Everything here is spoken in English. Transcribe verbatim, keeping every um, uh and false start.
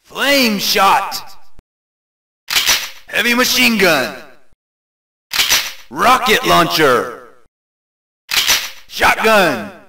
Flame shot. Heavy machine gun. Rocket launcher. Shotgun.